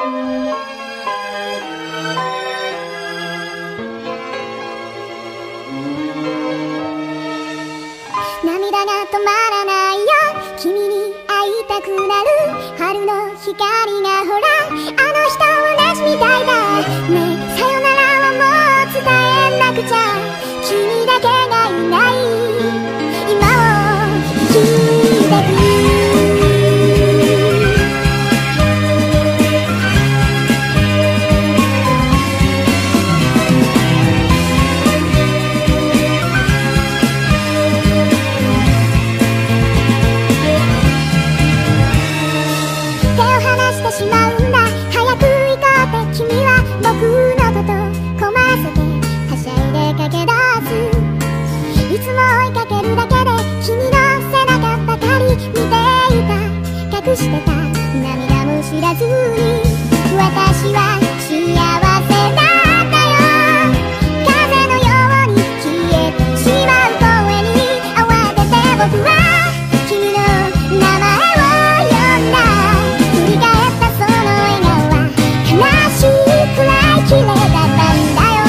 涙が止まらないよ、君に会いたくなる春の光がほらあの人同じみたいだねえ、さよならはもう伝えなくちゃ、君だけがいない今を生きてく。しまうんだ、早く行こうって君は僕のこと困らせてはしゃいで駆け出す、いつも追いかけるだけで君の背中ばかり見ていた、隠してた涙も知らずに私は幸せだったよ、風のように消えてしまう声に慌てて僕は君の名前を呼んだ、振り返ったその笑顔は悲しいくらい綺麗だったんだよ、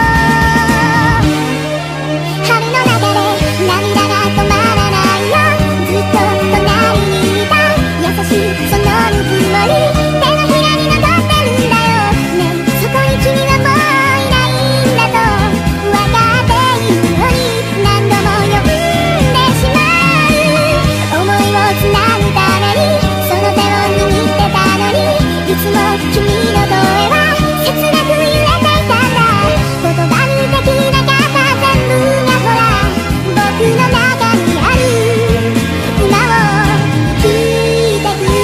春の中で涙が止まらないよ、ずっと隣にいた優しいそのぬくもり手のひらに残ってるんだよねえ、そこに君はもういないんだと分かっているのに何度も呼んでしまう、思いをつなぐためにその手を握ってたのにいつも君の声は切なく揺れていたんだ、言葉にできなかった全部がほら僕の中にある今を生きてく。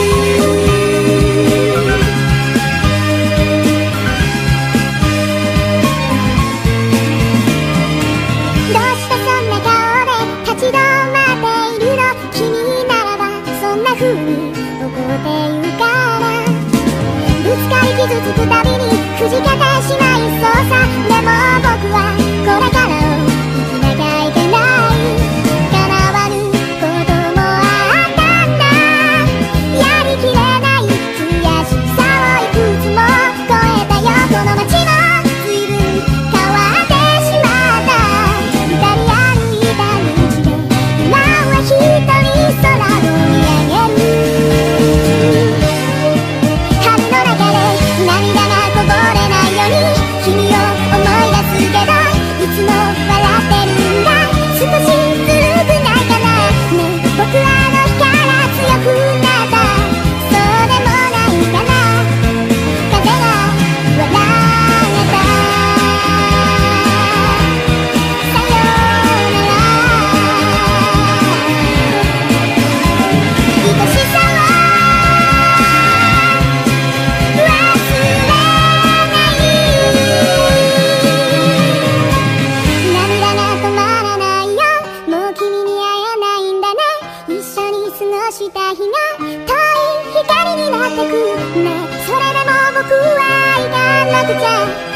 どうしてそんな顔で立ち止まっているの、君ならばそんな風に怒って言うからぶつかり傷つくたびにくじけてしまいそうさ、でも僕はこれからを生きなきゃいけない、叶わぬこともあったんだ、やりきれない悔しさをいくつも超えたよ、この街も随分変わってしまった、二人歩いた道で今は一人空を見上げる、春の中で涙がこぼれないように君を思い出すけどいつも笑ってるんだ、少しずるくないかなねえ、僕はあの日から強くなった、そうでもないかな、風が笑えた、さよなら愛しさを忘れない涙が止まらないよ、もう君に会えないんだね、一緒に過ごした日が遠い光になってくね、それでも僕は行かなくちゃ